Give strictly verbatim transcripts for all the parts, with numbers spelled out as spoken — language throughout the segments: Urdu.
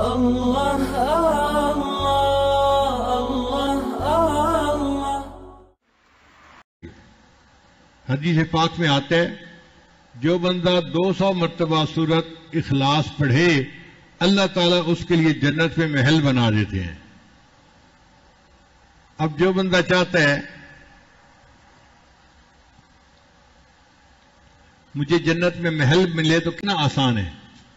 اللہ اللہ اللہ۔ حدیث پاک میں آتا ہے جو بندہ دو سو مرتبہ سورت اخلاص پڑھے اللہ تعالیٰ اس کے لیے جنت میں محل بنا دیتے ہیں۔ اب جو بندہ چاہتا ہے مجھے جنت میں محل ملے تو کتنا آسان ہے۔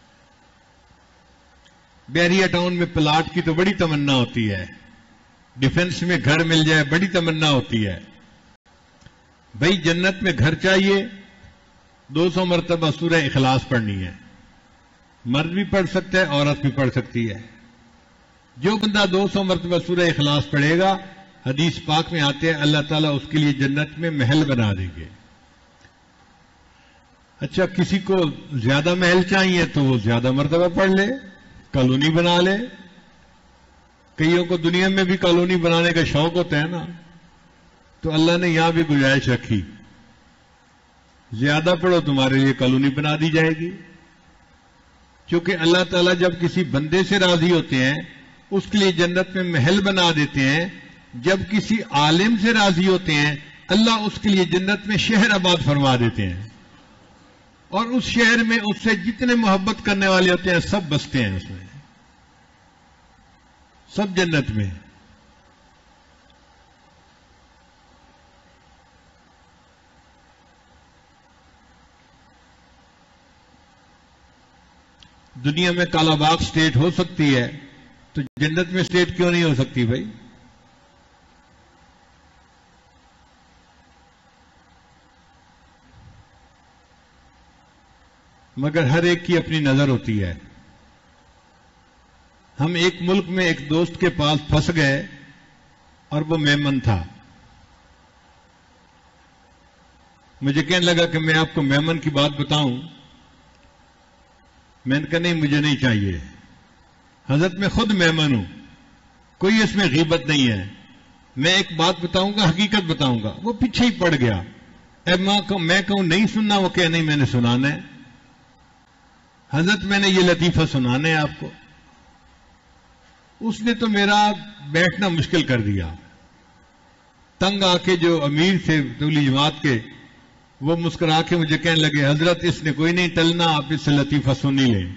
بحریہ ٹاؤن میں پلاٹ کی تو بڑی تمنا ہوتی ہے، ڈیفنس میں گھر مل جائے بڑی تمنا ہوتی ہے۔ بھائی جنت میں گھر چاہیے، دو سو مرتبہ سورہ اخلاص پڑھنی ہے۔ مرد بھی پڑھ سکتا ہے، عورت بھی پڑھ سکتی ہے۔ جو بندہ دو سو مرتبہ سورہ اخلاص پڑھے گا حدیث پاک میں آتے ہیں اللہ تعالیٰ اس کے لیے جنت میں محل بنا دیں گے۔ اچھا کسی کو زیادہ محل چاہیے تو وہ زیادہ مرتبہ پڑھ لے، کالونی بنا لے۔ کئیوں کو دنیا میں بھی کالونی بنانے کا شوق ہوتا ہے نا، تو اللہ نے یہاں بھی گنجائش رکھی، زیادہ پڑھو تمہارے لیے کالونی بنا دی جائے گی۔ کیونکہ اللہ تعالیٰ جب کسی بندے سے راضی ہوتے ہیں اس کے لیے جنت میں محل بنا دیتے ہیں، جب کسی عالم سے راضی ہوتے ہیں اللہ اس کے لیے جنت میں شہر آباد فرما دیتے ہیں، اور اس شہر میں اس سے جتنے محبت کرنے والے ہوتے ہیں سب بستے ہیں، اس میں سب جنت میں۔ دنیا میں کالا باغ سٹیٹ ہو سکتی ہے تو جنت میں سٹیٹ کیوں نہیں ہو سکتی بھائی؟ مگر ہر ایک کی اپنی نظر ہوتی ہے۔ ہم ایک ملک میں ایک دوست کے پاس پھنس گئے اور وہ میمن تھا۔ مجھے کہنے لگا کہ میں آپ کو میمن کی بات بتاؤں۔ میں نے کہا نہیں مجھے نہیں چاہیے، حضرت میں خود میمن ہوں، کوئی اس میں غیبت نہیں ہے، میں ایک بات بتاؤں گا حقیقت بتاؤں گا۔ وہ پیچھے ہی پڑ گیا۔ اے میں کہوں نہیں سننا، وہ کہ نہیں میں نے سنانا ہے، حضرت میں نے یہ لطیفہ سنانا ہے آپ کو۔ اس نے تو میرا بیٹھنا مشکل کر دیا۔ تنگ آ کے جو امیر تھے تبلیغی جماعت کے وہ مسکرا کے مجھے کہنے لگے حضرت اس نے کوئی نہیں ٹلنا، آپ اس سے لطیفہ سن ہی لیں۔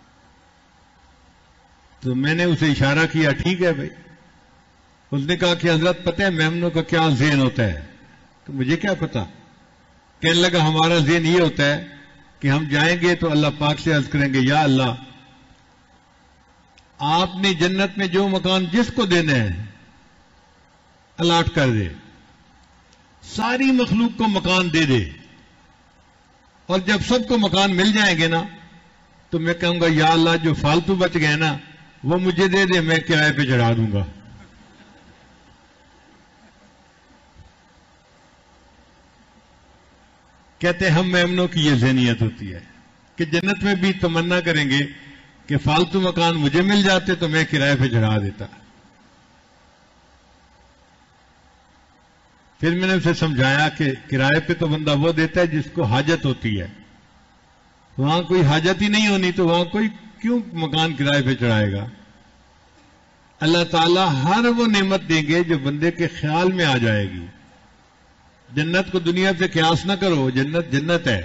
تو میں نے اسے اشارہ کیا ٹھیک ہے بھائی۔ اس نے کہا کہ حضرت پتہ ہے میمنوں کا کیا ذہن ہوتا ہے؟ تو مجھے کیا پتا؟ کہنے لگا ہمارا ذہن یہ ہوتا ہے کہ ہم جائیں گے تو اللہ پاک سے عرض کریں گے یا اللہ آپ نے جنت میں جو مکان جس کو دینا ہے الاٹ کر دے، ساری مخلوق کو مکان دے دے، اور جب سب کو مکان مل جائیں گے نا تو میں کہوں گا یا اللہ جو فالتو بچ گئے نا وہ مجھے دے دے، میں کرائے پہ چڑھا دوں گا۔ کہتے ہیں ہم میمنوں کی یہ ذہنیت ہوتی ہے کہ جنت میں بھی تمنا کریں گے کہ فالتو مکان مجھے مل جاتے تو میں کرائے پہ چڑھا دیتا۔ پھر میں نے اسے سمجھایا کہ کرائے پہ تو بندہ وہ دیتا ہے جس کو حاجت ہوتی ہے، وہاں کوئی حاجت ہی نہیں ہونی تو وہاں کوئی کیوں مکان کرائے پہ چڑھائے گا؟ اللہ تعالیٰ ہر وہ نعمت دیں گے جو بندے کے خیال میں آ جائے گی۔ جنت کو دنیا سے قیاس نہ کرو، جنت جنت ہے۔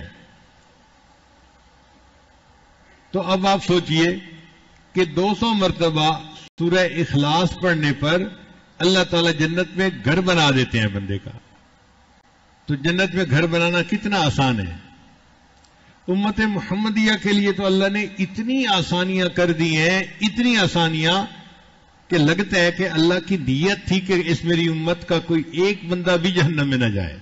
تو اب آپ سوچئے کہ دو سو مرتبہ سورہ اخلاص پڑھنے پر اللہ تعالیٰ جنت میں گھر بنا دیتے ہیں بندے کا۔ تو جنت میں گھر بنانا کتنا آسان ہے۔ امت محمدیہ کے لیے تو اللہ نے اتنی آسانیاں کر دی ہیں، اتنی آسانیاں کہ لگتا ہے کہ اللہ کی نیت تھی کہ اس میری امت کا کوئی ایک بندہ بھی جہنم میں نہ جائے۔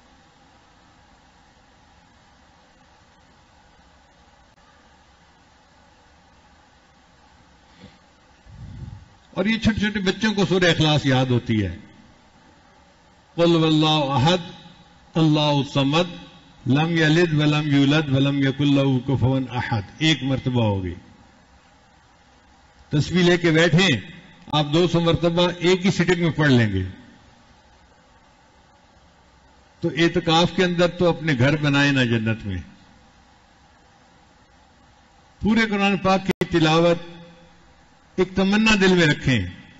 اور یہ چھوٹے چھوٹے بچوں کو سورہ اخلاص یاد ہوتی ہے۔ قل واللہ احد اللہ الصمد لم یلد ولم یولد ولم یکن لہ کفوا احد، ایک مرتبہ ہوگی۔ تسبیح لے کے بیٹھیں آپ دو سو مرتبہ ایک ہی سٹنگ میں پڑھ لیں گے۔ تو اعتکاف کے اندر تو اپنے گھر بنائے نا جنت میں۔ پورے قرآن پاک کی تلاوت ایک تمنا دل میں رکھیں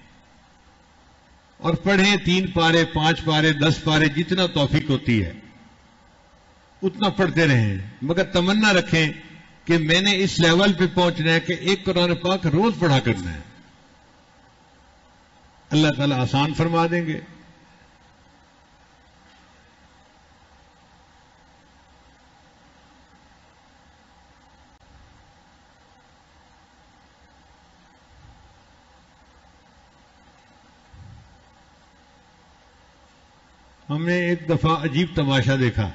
اور پڑھیں، تین پارے، پانچ پارے، دس پارے، جتنا توفیق ہوتی ہے اتنا پڑھتے رہیں، مگر تمنا رکھیں کہ میں نے اس لیول پہ پہنچنا ہے کہ ایک قرآن پاک روز پڑھا کرنا ہے۔ اللہ تعالیٰ آسان فرما دیں گے۔ ہم نے ایک دفعہ عجیب تماشا دیکھا۔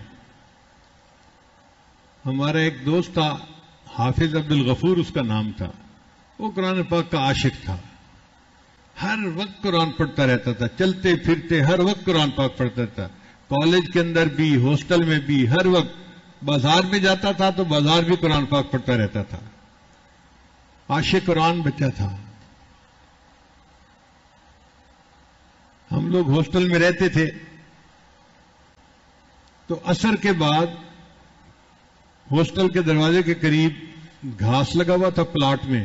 ہمارا ایک دوست تھا، حافظ عبد الغفور اس کا نام تھا، وہ قرآن پاک کا عاشق تھا، ہر وقت قرآن پڑھتا رہتا تھا، چلتے پھرتے ہر وقت قرآن پاک پڑھتا تھا، کالج کے اندر بھی، ہاسٹل میں بھی، ہر وقت بازار میں جاتا تھا تو بازار بھی قرآن پاک پڑھتا رہتا تھا، عاشق قرآن بچہ تھا۔ ہم لوگ ہاسٹل میں رہتے تھے تو عصر کے بعد ہاسٹل کے دروازے کے قریب گھاس لگا ہوا تھا پلاٹ میں،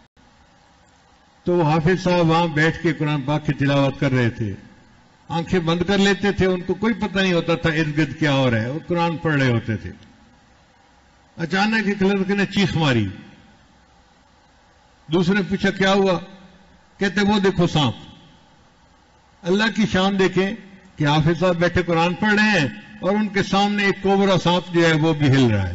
تو وہ حافظ صاحب وہاں بیٹھ کے قرآن پاک کی تلاوت کر رہے تھے، آنکھیں بند کر لیتے تھے، ان کو کوئی پتہ نہیں ہوتا تھا ارد گرد کیا ہو رہا ہے، وہ قرآن پڑھ رہے ہوتے تھے۔ اچانک ایک لڑکے نے چیخ ماری، دوسرے نے پوچھا کیا ہوا؟ کہتے وہ دیکھو سانپ۔ اللہ کی شان دیکھیں کہ حافظ صاحب بیٹھے قرآن پڑھ رہے ہیں اور ان کے سامنے ایک کوبرا سانپ جو ہے وہ بھی ہل رہا ہے۔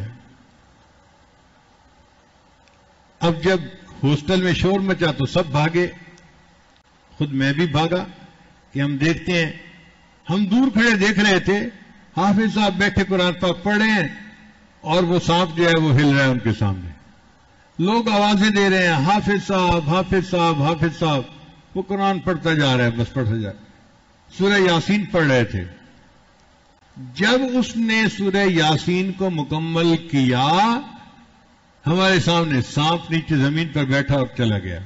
اب جب ہاسٹل میں شور مچا تو سب بھاگے، خود میں بھی بھاگا کہ ہم دیکھتے ہیں، ہم دور کھڑے دیکھ رہے تھے، حافظ صاحب بیٹھے قرآن پاک پڑھ رہے ہیں اور وہ سانپ جو ہے وہ ہل رہا ہے ان کے سامنے، لوگ آوازیں دے رہے ہیں حافظ صاحب حافظ صاحب حافظ صاحب، وہ قرآن پڑھتا جا رہا ہے، بس پڑھتا جا رہا ہے۔ سورہ یاسین پڑھ رہے تھے، جب اس نے سورہ یاسین کو مکمل کیا ہمارے سامنے سانپ نیچے زمین پر بیٹھا اور چلا گیا۔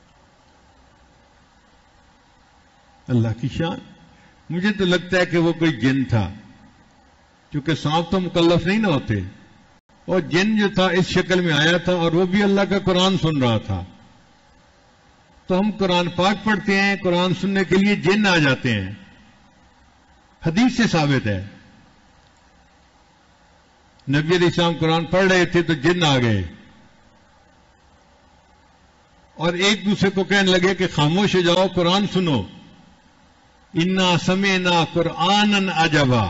اللہ کی شان۔ مجھے تو لگتا ہے کہ وہ کوئی جن تھا، کیونکہ سانپ تو مکلف نہیں نہ ہوتے، اور جن جو تھا اس شکل میں آیا تھا اور وہ بھی اللہ کا قرآن سن رہا تھا۔ تو ہم قرآن پاک پڑھتے ہیں، قرآن سننے کے لیے جن آ جاتے ہیں، حدیث سے ثابت ہے۔ نبی علیہ السلام قرآن پڑھ رہے تھے تو جن آ گئے اور ایک دوسرے کو کہنے لگے کہ خاموش ہو جاؤ، قرآن سنو، انا سمعنا قرآنا عجبا۔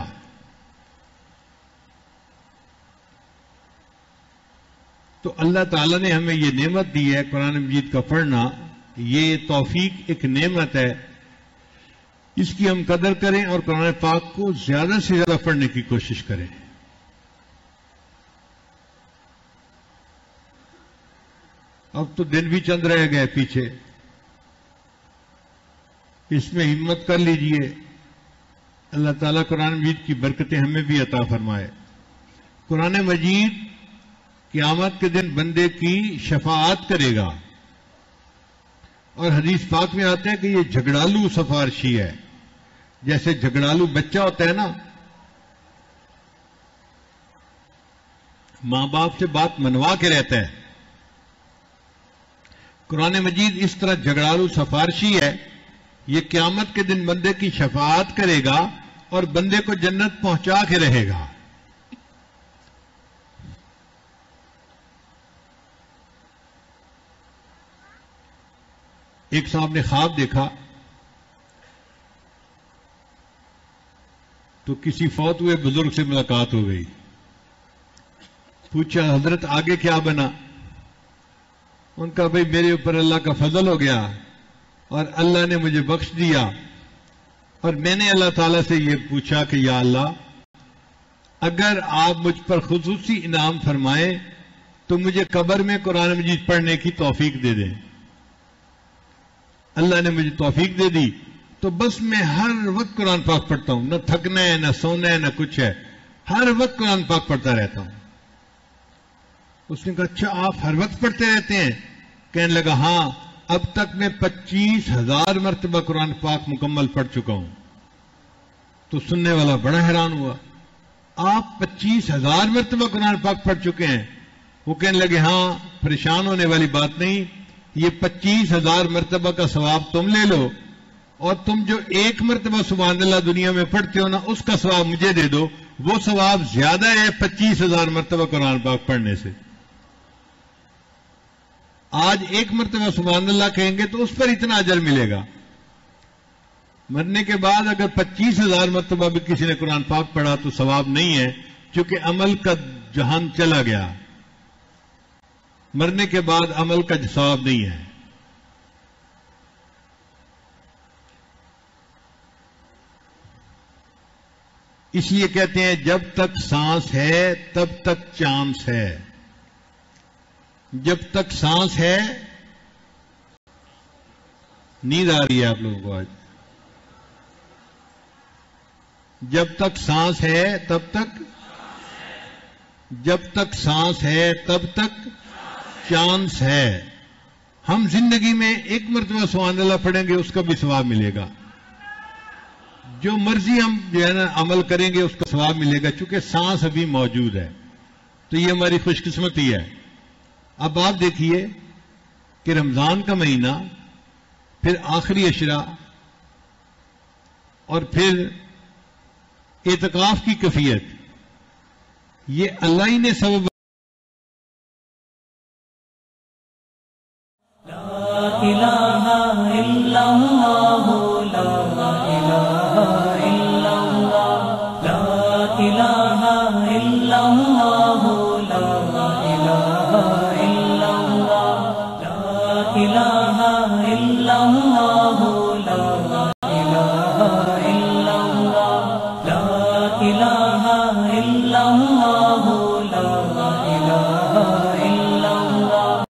تو اللہ تعالیٰ نے ہمیں یہ نعمت دی ہے قرآن مجید کا پڑھنا، یہ توفیق ایک نعمت ہے، اس کی ہم قدر کریں اور قرآن پاک کو زیادہ سے زیادہ پڑھنے کی کوشش کریں۔ اب تو دن بھی چند رہ گئے پیچھے، اس میں ہمت کر لیجئے، اللہ تعالیٰ قرآن مجید کی برکتیں ہمیں بھی عطا فرمائے۔ قرآن مجید قیامت کے دن بندے کی شفاعت کرے گا، اور حدیث پاک میں آتا ہے کہ یہ جھگڑالو سفارشی ہے، جیسے جھگڑالو بچہ ہوتا ہے نا، ماں باپ سے بات منوا کے رہتا ہے، قرآن مجید اس طرح جھگڑالو سفارشی ہے، یہ قیامت کے دن بندے کی شفاعت کرے گا اور بندے کو جنت پہنچا کے رہے گا۔ ایک صاحب نے خواب دیکھا تو کسی فوت ہوئے بزرگ سے ملاقات ہو گئی، پوچھا حضرت آگے کیا بنا؟ ان کا بھائی میرے اوپر اللہ کا فضل ہو گیا اور اللہ نے مجھے بخش دیا، اور میں نے اللہ تعالیٰ سے یہ پوچھا کہ یا اللہ اگر آپ مجھ پر خصوصی انعام فرمائیں تو مجھے قبر میں قرآن مجید پڑھنے کی توفیق دے دیں۔ اللہ نے مجھے توفیق دے دی تو بس میں ہر وقت قرآن پاک پڑھتا ہوں، نہ تھکنا ہے نہ سونا ہے نہ کچھ ہے، ہر وقت قرآن پاک پڑھتا رہتا ہوں۔ اس نے کہا اچھا آپ ہر وقت پڑھتے رہتے ہیں؟ کہنے لگا ہاں، اب تک میں پچیس ہزار مرتبہ قرآن پاک مکمل پڑھ چکا ہوں۔ تو سننے والا بڑا حیران ہوا، آپ پچیس ہزار مرتبہ قرآن پاک پڑھ چکے ہیں؟ وہ کہنے لگے ہاں، پریشان ہونے والی بات نہیں، یہ پچیس ہزار مرتبہ کا ثواب تم لے لو اور تم جو ایک مرتبہ سبحان اللہ دنیا میں پڑھتے ہو نا اس کا ثواب مجھے دے دو، وہ ثواب زیادہ ہے پچیس ہزار مرتبہ قرآن پاک پڑھنے سے۔ آج ایک مرتبہ سبحان اللہ کہیں گے تو اس پر اتنا اجر ملے گا، مرنے کے بعد اگر پچیس ہزار مرتبہ بھی کسی نے قرآن پاک پڑھا تو ثواب نہیں ہے، چونکہ عمل کا جہان چلا گیا، مرنے کے بعد عمل کا ثواب نہیں ہے۔ اس لیے کہتے ہیں جب تک سانس ہے تب تک چانس ہے، جب تک سانس ہے، نیند آ رہی ہے آپ لوگوں کو آج، جب تک سانس ہے تب تک، جب تک سانس ہے تب تک چانس ہے۔ ہم زندگی میں ایک مرتبہ سبحان اللہ پڑھیں گے اس کا بھی ثواب ملے گا، جو مرضی ہم جو ہے نا عمل کریں گے اس کا ثواب ملے گا، چونکہ سانس ابھی موجود ہے، تو یہ ہماری خوش قسمتی ہے۔ اب آپ دیکھیے کہ رمضان کا مہینہ، پھر آخری عشرہ، اور پھر اعتکاف کی کیفیت، یہ اللہ ہی نے سبب الہ الا اللہ لا الہ الا اللہ لا الہ الا اللہ لا الہ الا اللہ لا الہ الا اللہ